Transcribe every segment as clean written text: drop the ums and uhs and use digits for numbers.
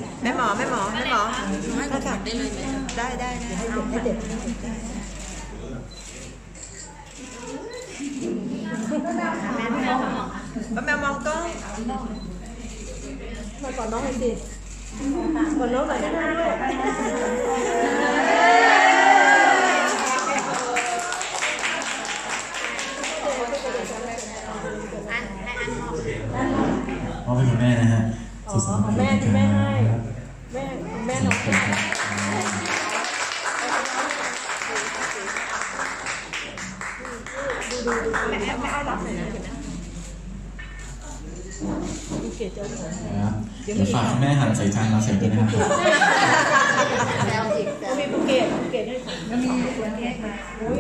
แม่หมอได้เลยไหมได้ให้เด็กแม่มองกล้องมาก่อนน้องหน่อยสิก่อนน้องหน่อยนะพ่อเป็นคุณแม่นะฮะสุดสัปดาห์แม่ให้แม่น้องดูแม่เอารับหน่อยนะดูเกจเจ้าหนูเดี๋ยวฝากแม่หันใส่จานมาเสร็จด้วยนะครับแล้วอีกมีภูเก็ตให้แล้วมีคนเค้กมา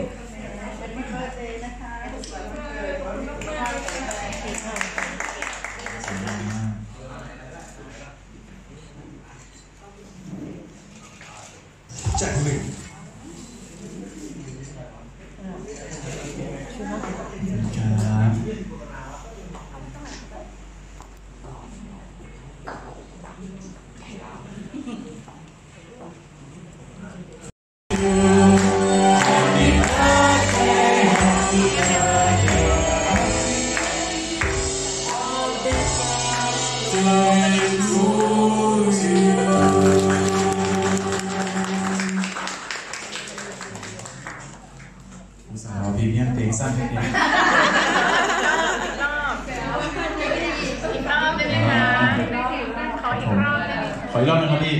จากหนึ่งครับสาวพรีเมียมเพลงสั้นนิดนึงขออีกรอบนึงครับพี่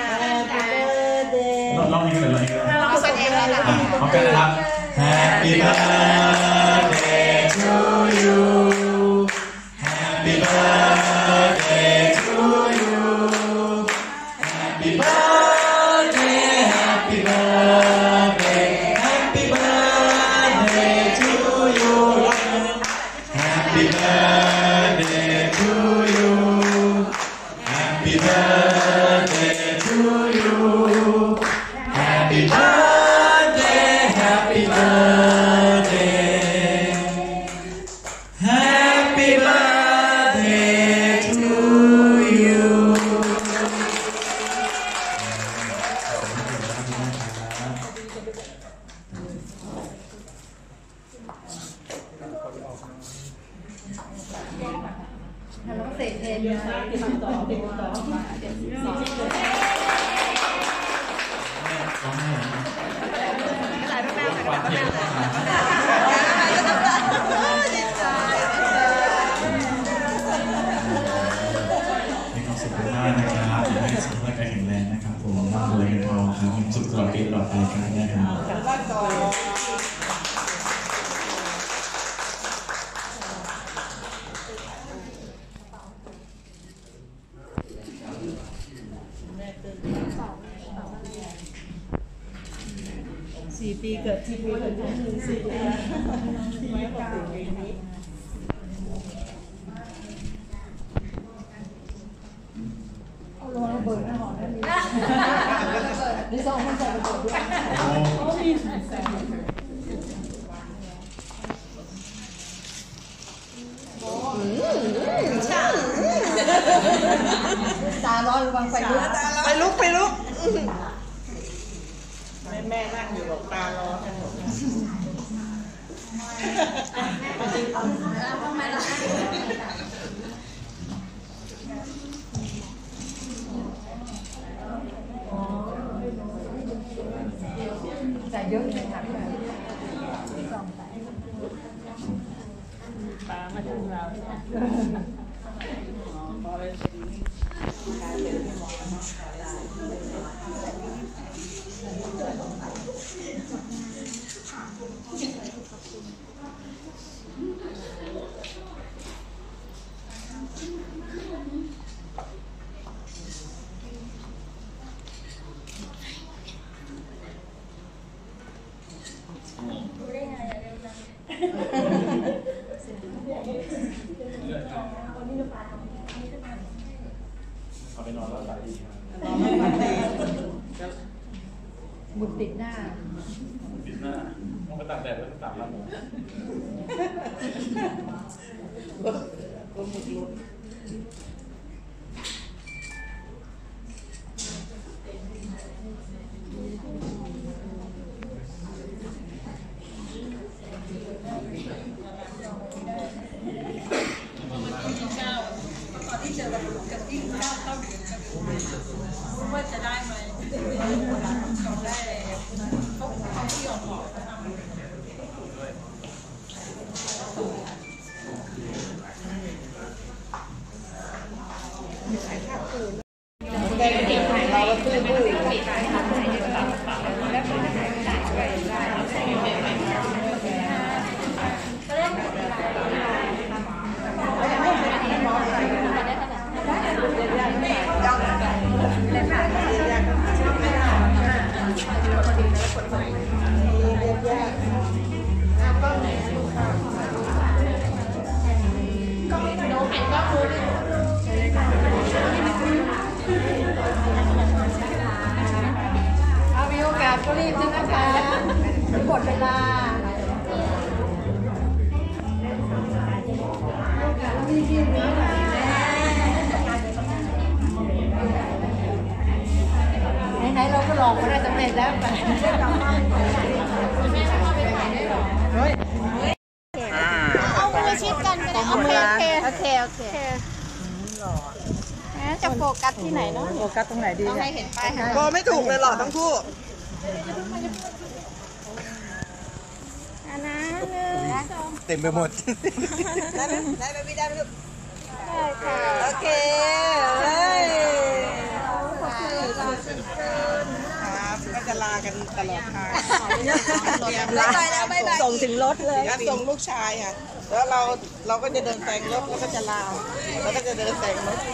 รอบนี้ก็เลยรอบนี้ก็ได้พร้อมกันนะครับ Happy birthday to you Happy birthday to you Happy birthday Happy birthday Happy birthday to you Happy birthday to you Happy birthday to you Happy birthday Happy birthday Happy birthday to you แล้วเสร็จเองต่อหลายแม่ดีใจมีความสุขมากนะครับขอให้สุขภาพแข็งแรงนะครับผมร่ำรวยเงินทองครับมีสุขตลอดปีตลอดไปครับนะครับ 4 ปีเกิด4 ปีเกิด4 ปีไม่เก่านี้เอาลงระเบิดหน้าหอได้ไหมนี่สองคนใส่ระเบิดด้วยโอ้มีแสงตาร้อนระวังไฟลุกแม่นั่งอยู่บอกตาร้อนกันหมดใส่เยอะเลยค่ะปลามาถึงเราเอาไปนอนแล้วหลายทีบุดติดหน้าต้องไปตากแดดแล้วตากลำหมูก็หมดรถแกงเก่งของเราแล้วตื้อบื้อเอามีโอกาสก็รีบนะคะหมดเวลาไหนๆเราก็ลองมาได้สำเร็จแล้วแต่เอามือชิดกันก็ได้โอเคจะโฟกัสที่ไหนเนาะโฟกัสตรงไหนดีต้องให้เห็นป้ายก็ไม่ถูกเลยหรอทั้งคู่อันนั้น1 เต็มไปหมด ได้ไหมได้ไหมพี่ได้ไหมลูกได้ค่ะโอเคเฮ้ยครับก็จะลากันตลอดทางส่งถึงรถเลยส่งลูกชายค่ะแล้วเราก็จะเดินแซงรถแล้วก็จะลาแล้วก็จะเดินแซงรถ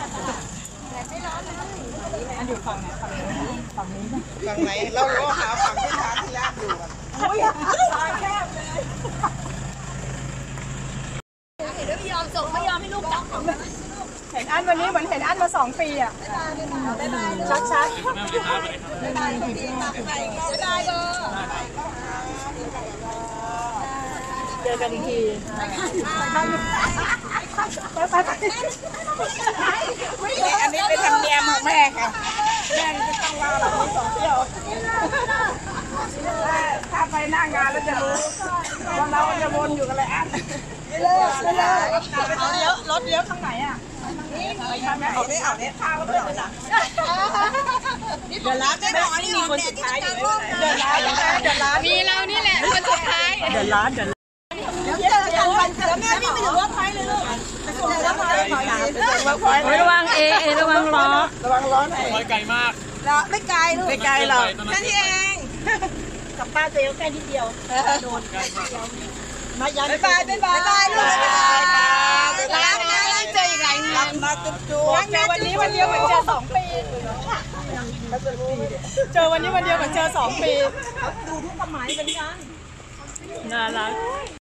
อันอยู่ฝั่งไหนฝั่งนี้ฝั่งไหนเราหาฝั่งที่ทางที่ลาดอยู่โอ้ยทางแคบเลยไม่ยอมส่งไม่ยอมให้ลูกจับเห็นอันวันนี้เหมือนเห็นอันมา2 ปีอ่ะชัดเจอกันอีกทีอันนี้เป็นธรรมเนียมของแม่ค่ะแม่จะต้องลาเราไป2 เที่ยวถ้าไปหน้างานแล้วจะรู้ว่าเราจะวนอยู่กันเลยอันไม่เลิกรถเลี้ยวทางไหนอ่ะไปทางไหนเอาเนี่ยข้าวก็ไม่เอาละเดี๋ยวร้านไม่บอกนี่มีคนสุดท้ายอยู่เดี๋ยวร้านมีเรานี่แหละคนสุดท้ายเดี๋ยวร้านเจอกันวันเกิดแม่พี่ไปถึงวัดไฟเลยลูกระวังระวังล้อระวังร้อนหน่อยไกลมากไม่ไกลลูกไม่ไกลหรอกแค่นี้เองกับป้าเจลแค่นิดเดียวโดนมายันบ๊ายบายลูกบ๊ายบายรักนะเจออีกหลายงานมาจุ๊บเจอวันนี้วันเดียวเหมือนเจอ2 ปีเจอวันนี้วันเดียวเหมือนเจอ2 ปีดูทุกสมัยเป็นกันน่ารัก